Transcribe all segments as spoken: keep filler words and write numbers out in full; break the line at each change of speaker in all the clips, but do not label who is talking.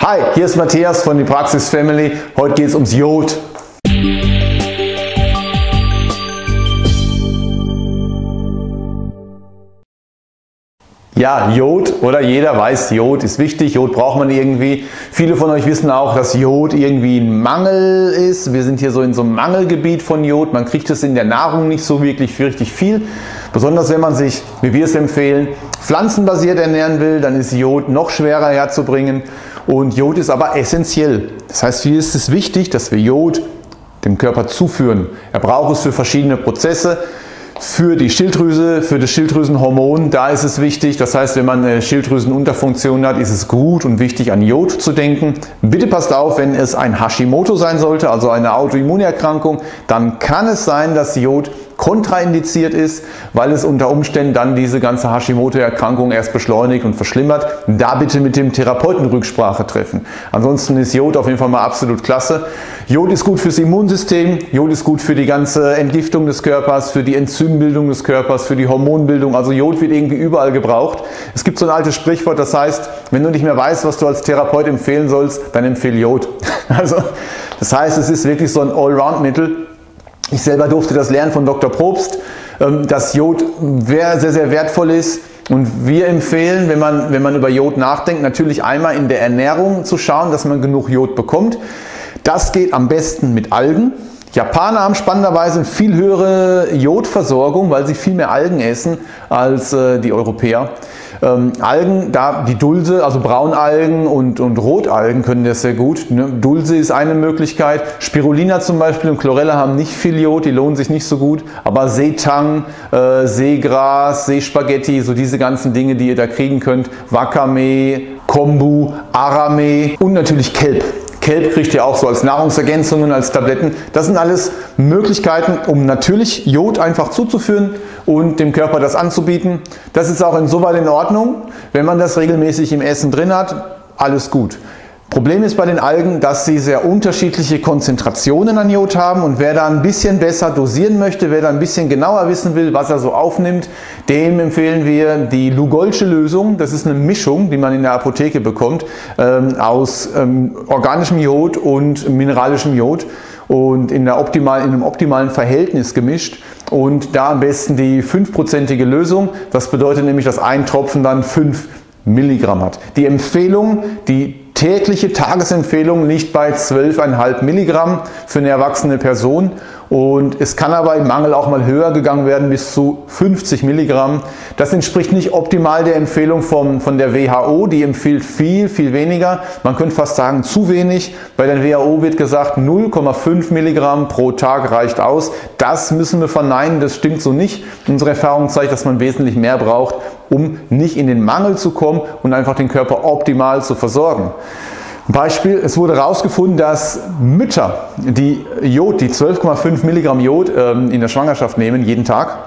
Hi, hier ist Matthias von die Praxis Family. Heute geht es ums Jod. Ja, Jod, oder jeder weiß, Jod ist wichtig, Jod braucht man irgendwie. Viele von euch wissen auch, dass Jod irgendwie ein Mangel ist. Wir sind hier so in so einem Mangelgebiet von Jod. Man kriegt es in der Nahrung nicht so wirklich richtig viel. Besonders wenn man sich, wie wir es empfehlen, pflanzenbasiert ernähren will, dann ist Jod noch schwerer herzubringen. Und Jod ist aber essentiell. Das heißt, hier ist es wichtig, dass wir Jod dem Körper zuführen. Er braucht es für verschiedene Prozesse. Für die Schilddrüse, für das Schilddrüsenhormon, da ist es wichtig. Das heißt, wenn man eine Schilddrüsenunterfunktion hat, ist es gut und wichtig, an Jod zu denken. Bitte passt auf, wenn es ein Hashimoto sein sollte, also eine Autoimmunerkrankung, dann kann es sein, dass Jod kontraindiziert ist, weil es unter Umständen dann diese ganze Hashimoto-Erkrankung erst beschleunigt und verschlimmert. Da bitte mit dem Therapeuten Rücksprache treffen. Ansonsten ist Jod auf jeden Fall mal absolut klasse. Jod ist gut fürs Immunsystem, Jod ist gut für die ganze Entgiftung des Körpers, für die Enzymbildung des Körpers, für die Hormonbildung. Also Jod wird irgendwie überall gebraucht. Es gibt so ein altes Sprichwort, das heißt, wenn du nicht mehr weißt, was du als Therapeut empfehlen sollst, dann empfehle Jod. Also, das heißt, es ist wirklich so ein Allround-Mittel. Ich selber durfte das lernen von Doktor Probst, dass Jod sehr, sehr wertvoll ist. Und wir empfehlen, wenn man, wenn man über Jod nachdenkt, natürlich einmal in der Ernährung zu schauen, dass man genug Jod bekommt. Das geht am besten mit Algen. Japaner haben spannenderweise eine viel höhere Jodversorgung, weil sie viel mehr Algen essen als äh, die Europäer. Ähm, Algen, da die Dulse, also Braunalgen und, und Rotalgen können das sehr gut. Ne? Dulse ist eine Möglichkeit. Spirulina zum Beispiel und Chlorella haben nicht viel Jod, die lohnen sich nicht so gut. Aber Seetang, äh, Seegras, Seespaghetti, so diese ganzen Dinge, die ihr da kriegen könnt. Wakame, Kombu, Arame und natürlich Kelp. Kelp kriegt ihr auch so als Nahrungsergänzungen, als Tabletten. Das sind alles Möglichkeiten, um natürlich Jod einfach zuzuführen und dem Körper das anzubieten. Das ist auch insoweit in Ordnung, wenn man das regelmäßig im Essen drin hat, alles gut. Problem ist bei den Algen, dass sie sehr unterschiedliche Konzentrationen an Jod haben und wer da ein bisschen besser dosieren möchte, wer da ein bisschen genauer wissen will, was er so aufnimmt, dem empfehlen wir die Lugolsche Lösung. Das ist eine Mischung, die man in der Apotheke bekommt, ähm, aus ähm, organischem Jod und mineralischem Jod und in, der optimal, in einem optimalen Verhältnis gemischt. Und da am besten die fünfprozentige Lösung. Das bedeutet nämlich, dass ein Tropfen dann fünf Milligramm hat. Die Empfehlung, die tägliche Tagesempfehlung liegt bei zwölf Komma fünf Milligramm für eine erwachsene Person und es kann aber im Mangel auch mal höher gegangen werden bis zu fünfzig Milligramm. Das entspricht nicht optimal der Empfehlung vom, von der W H O, die empfiehlt viel, viel weniger. Man könnte fast sagen zu wenig. Bei der W H O wird gesagt null Komma fünf Milligramm pro Tag reicht aus. Das müssen wir verneinen, das stimmt so nicht. Unsere Erfahrung zeigt, dass man wesentlich mehr braucht, um nicht in den Mangel zu kommen und einfach den Körper optimal zu versorgen. Beispiel, es wurde herausgefunden, dass Mütter, die Jod, die zwölf Komma fünf Milligramm Jod ähm, in der Schwangerschaft nehmen, jeden Tag,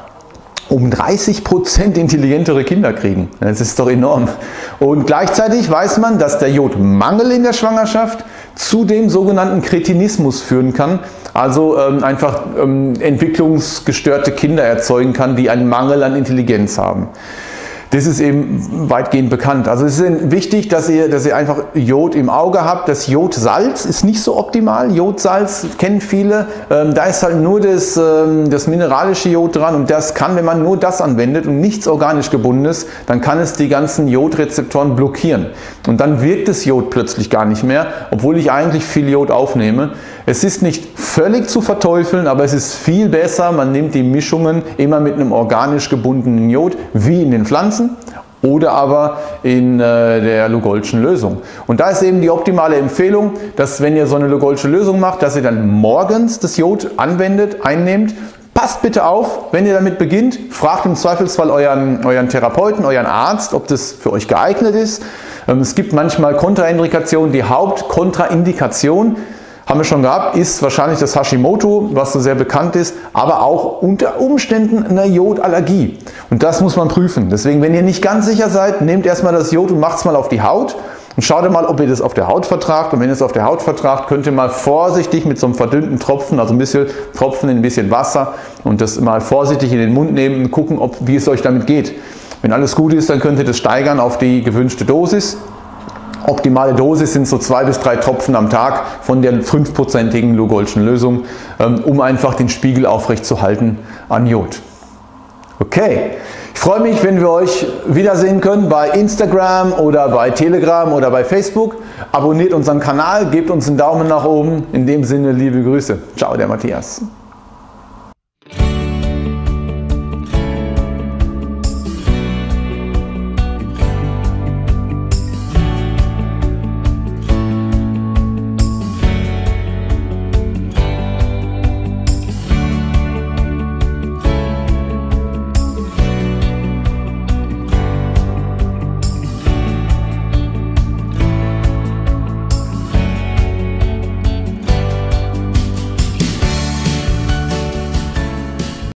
um dreißig Prozent intelligentere Kinder kriegen. Das ist doch enorm. Und gleichzeitig weiß man, dass der Jodmangel in der Schwangerschaft zu dem sogenannten Kretinismus führen kann, also ähm, einfach ähm, entwicklungsgestörte Kinder erzeugen kann, die einen Mangel an Intelligenz haben. Das ist eben weitgehend bekannt. Also es ist wichtig, dass ihr, dass ihr einfach Jod im Auge habt. Das Jodsalz ist nicht so optimal. Jodsalz kennen viele. Ähm, da ist halt nur das, ähm, das mineralische Jod dran und das kann, wenn man nur das anwendet und nichts organisch gebundenes, dann kann es die ganzen Jodrezeptoren blockieren. Und dann wirkt das Jod plötzlich gar nicht mehr, obwohl ich eigentlich viel Jod aufnehme. Es ist nicht völlig zu verteufeln, aber es ist viel besser. Man nimmt die Mischungen immer mit einem organisch gebundenen Jod, wie in den Pflanzen oder aber in äh, der Lugolschen Lösung. Und da ist eben die optimale Empfehlung, dass wenn ihr so eine Lugolsche Lösung macht, dass ihr dann morgens das Jod anwendet, einnehmt. Passt bitte auf, wenn ihr damit beginnt, fragt im Zweifelsfall euren, euren Therapeuten, euren Arzt, ob das für euch geeignet ist. Ähm, es gibt manchmal Kontraindikationen. Die Hauptkontraindikation, haben wir schon gehabt, ist wahrscheinlich das Hashimoto, was so sehr bekannt ist, aber auch unter Umständen eine Jodallergie. Und das muss man prüfen. Deswegen, wenn ihr nicht ganz sicher seid, nehmt erstmal das Jod und macht es mal auf die Haut und schaut mal, ob ihr das auf der Haut vertragt. Und wenn ihr es auf der Haut vertragt, könnt ihr mal vorsichtig mit so einem verdünnten Tropfen, also ein bisschen Tropfen in ein bisschen Wasser und das mal vorsichtig in den Mund nehmen und gucken, ob, wie es euch damit geht. Wenn alles gut ist, dann könnt ihr das steigern auf die gewünschte Dosis. Optimale Dosis sind so zwei bis drei Tropfen am Tag von der fünfprozentigen Lugolschen Lösung, um einfach den Spiegel aufrecht zu halten an Jod. Okay, ich freue mich, wenn wir euch wiedersehen können bei Instagram oder bei Telegram oder bei Facebook. Abonniert unseren Kanal, gebt uns einen Daumen nach oben. In dem Sinne, liebe Grüße. Ciao, der Matthias.